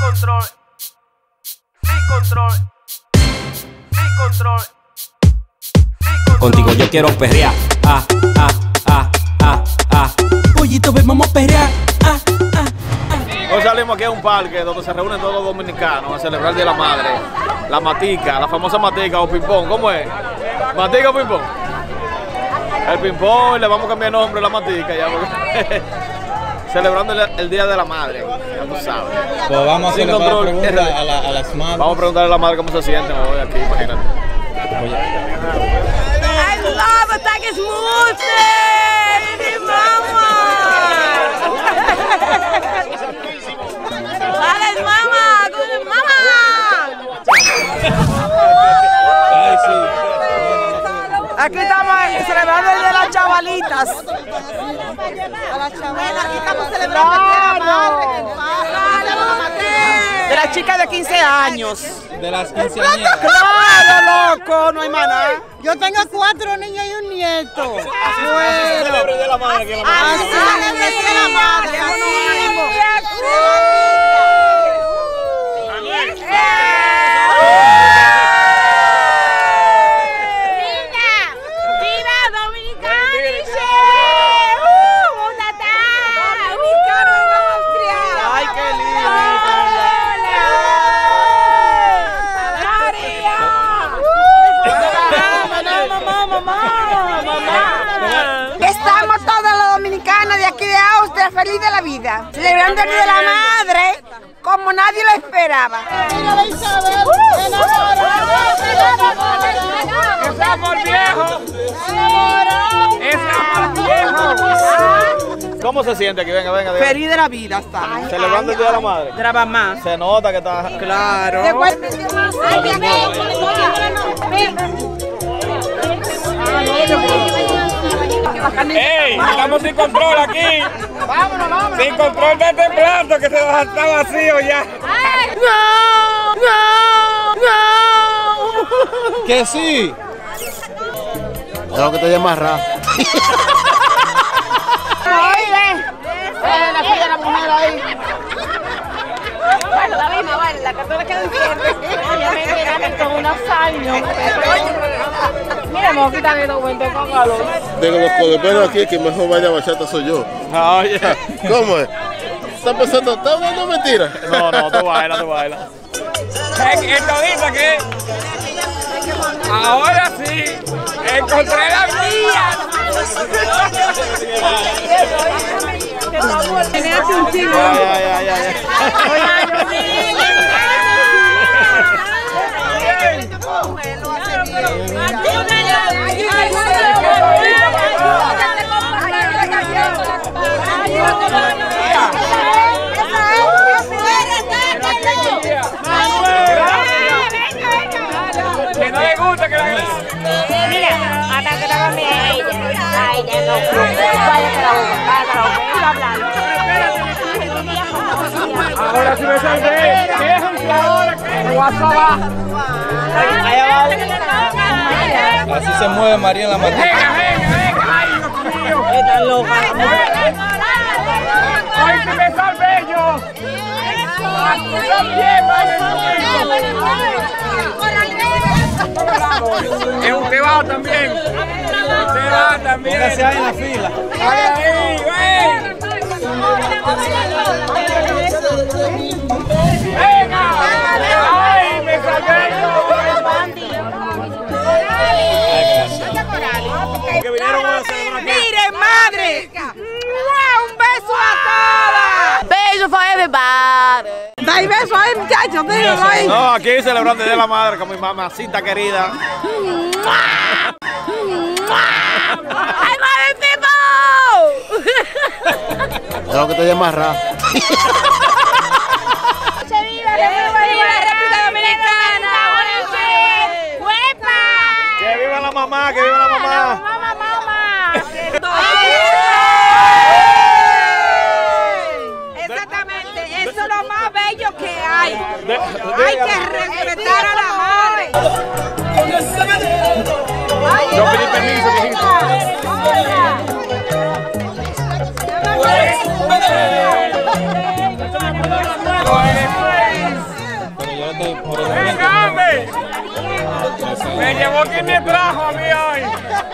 control. Sin control. Sin control. Contigo yo quiero perrear. Pollito, ven, vamos a perrear. Hoy salimos aquí a un parque donde se reúnen todos los dominicanos a celebrar el Día de la Madre. La matica, la famosa matica o ping-pong. ¿Cómo es? ¿Matica o ping-pong? El ping-pong, le vamos a cambiar el nombre a la matica ya. Celebrando el Día de la Madre, ya tú sabes. Pues vamos a hacerle una pregunta a las madres. Vamos a preguntarle a la madre cómo se sienten hoy aquí, imagínate. I love attack smoothie! Mama! ¡Alex, mamá! ¡Mamá! Ay, sí. Aquí estamos celebrando el Día de las Chavalitas. Aquí estamos celebrando el Día de la Madre. De las chicas de 15 años. De las quinceañeras. ¡Claro, loco! No hay más nada. Yo tengo 4 niñas y un nieto. Así se celebra el Día de la Madre aquí en la madre. Así se celebra el Día de la Madre. Estamos todas las dominicanas de aquí de Austria feliz de la vida, celebrando el Día de la Madre como nadie lo esperaba. ¡Es amor viejo! ¡Es amor viejo! ¿Cómo se siente aquí? Venga, venga. Feliz de la vida estamos. Celebrando el Día de la Madre. Graba más. Se nota que está... Claro. ¡Ey! Estamos sin control aquí. Vámonos. Sin control de este plato que está vacío ya. Que sí. Es lo que te amarra. La fila de la mujer ahí. Bueno, la misma, vale, la cartera queda enciende. Obviamente, con unos años. Mira, Moquita, que no cuente con calor. De los codeperos aquí, que mejor vaya a bachata soy yo. Oye. ¿Cómo es? ¿Estás pensando? ¿Estás hablando mentiras? No, tú bailas, tú bailas. Esto dice que ahora sí encontré la mía. Que no le gusta que la Mira, hasta que la comí a ella. A ella no. Vaya que la ahora sí me salvé. ¿Qué es ahora? ¿Qué? WhatsApp. Así se mueve María en la matica. Venga. Ay, Dios mío. Están locas. Ay, que me salvé yo. Usted va también. Usted va también. Póngase ahí en la fila. Ahí, ven. Venga. Ay, me salvé yo. Que vinieron a celebrar. ¡Mire, madre! ¡Un beso a todas! Beso for everybody. ¡Dai beso ahí, muchachos! ¡Dígalo ahí! No, aquí celebrando el Día de la Madre con mi mamacita querida. ¡Ay, mami, people! Es lo que te amarra. ¡Viva la República Dominicana! ¡Huepa! Que viva la mamá, que viva la mamá. ¡Mamá! Exactamente, eso es lo más bello que hay. Hay que respetar a la madre. Yo pedí permiso, mijito. Me llevó quien me trajo a mí hoy.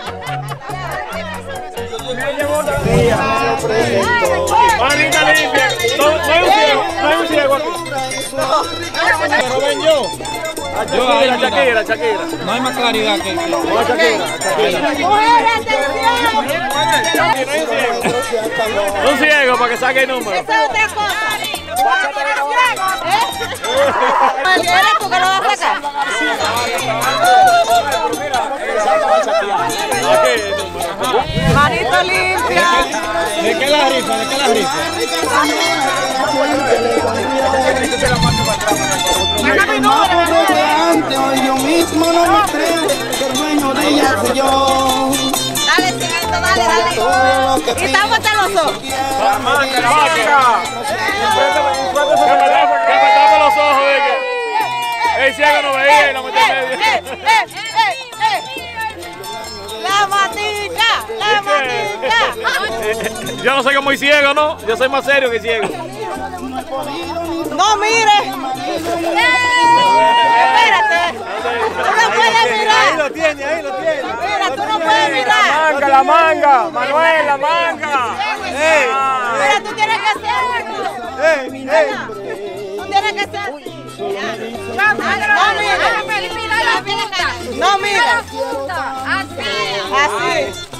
Me llevó tía. Manita limpia. No hay un ciego aquí. Pero ven yo. Shakira. No hay más claridad que No, Shakira. Un ciego para que saque el número. Esa es otra cosa. ¿Eres tú que lo vas a sacar? Manito limpia. ¿De qué la rifa? Yo mismo no me creo que el dueño de ella soy yo. Dale, cigarrito, dale. Y tápate los ojos. Que me tape los ojos de que el ciego no veía y lo metí en medio. La matica. Yo no soy como el ciego, ¿no? Yo soy más serio que el ciego. No mire. Espérate. Tú no puedes mirar. Ahí lo tiene. Mira, tú no puedes mirar. La manga, Manuel, la manga. Mira, tú tienes que hacer. Tú tienes que hacer. No mire. Así.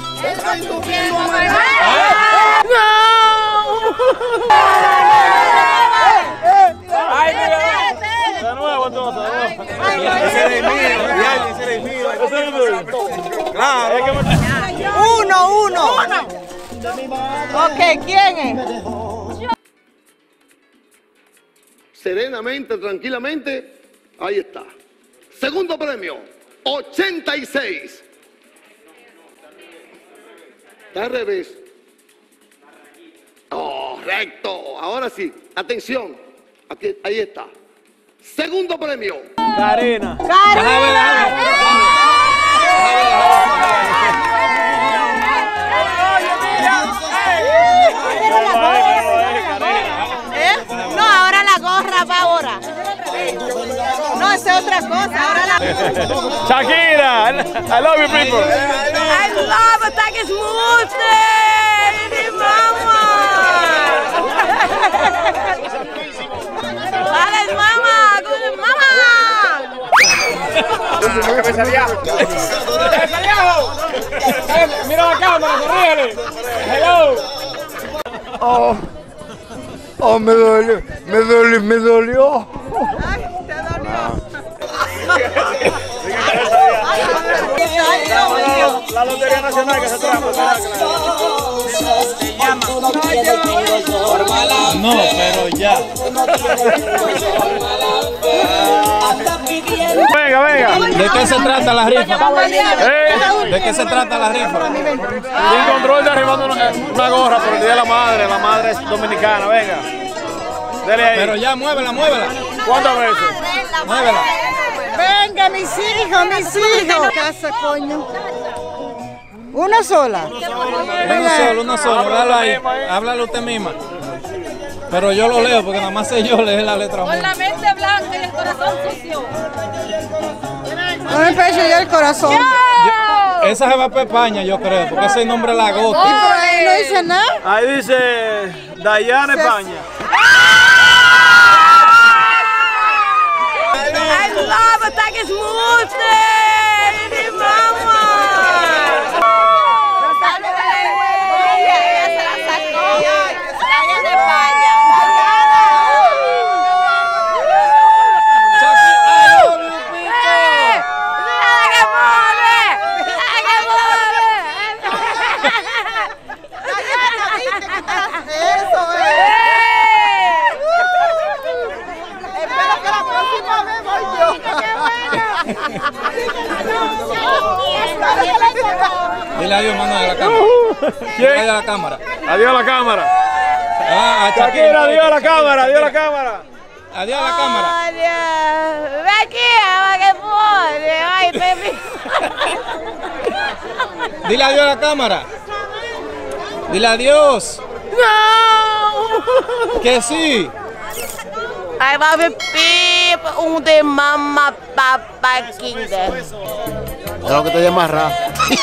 De nuevo, entonces, Ese es mío. Claro. Uno. Ok, ¿quién es? Serenamente, tranquilamente, ahí está. Segundo premio, 86. Está al revés. Correcto. Ahora sí, atención. Aquí, ahí está. Segundo premio. Karina. No, ahora la gorra va ahora. No, esa es otra cosa. Ahora la. Shakira. I love you, people. I love ataques mamá. Dale, mamá. Mira la cámara, sonríele. Hello. Oh, me dolió. La Lotería Nacional que se trajo. No, pero ya. Venga. ¿De qué se trata la rifa? ¿De qué se trata la rifa? Sin control de arribando una gorra por el Día de la Madre. La madre es dominicana, venga. Dele ahí. Pero ya, muévela. ¿Cuántas veces? Muévela. Venga, mis hijos. Casa, coño. Una sola. Una sola. Háblalo ahí. Háblalo usted misma. Pero yo lo leo porque nada más sé yo leer la letra. Con la mente blanca y el corazón sucio. No me pecho yo el corazón. Esa se va para España, yo creo, porque ese nombre la gota. Y por ahí no dice nada. Ahí dice Dayana España. I love ataques mamá. Dile adiós, mano, de la cámara. Dile adiós a la cámara. Adiós a la cámara. A Shakira, adiós a la cámara, adiós a la cámara. Adiós a la cámara. Adiós. Ve aquí, ama que pone. Ay, baby. Dile adiós a la cámara. Dile adiós. No. Que sí. I love it, un de mamá papá kinder. Es lo que te llama raro.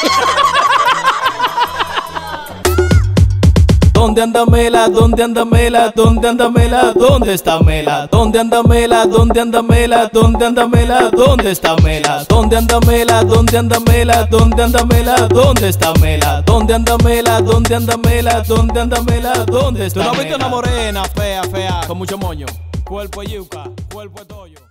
¿Dónde anda Mela? ¿Dónde anda Mela? ¿Dónde anda Mela? ¿Dónde está Mela? ¿Dónde anda Mela? ¿Dónde anda Mela? ¿Dónde anda Mela? ¿Dónde está Mela? ¿Dónde anda Mela? ¿Dónde anda Mela? ¿Dónde anda Mela? ¿Dónde está Mela? ¿Dónde anda Mela? ¿Dónde anda Mela? ¿Dónde anda Mela? ¿Dónde está Mela? ¿Tú no viste una morena fea, fea, con mucho moño? Cuerpo de yuca, cuerpo de toyo.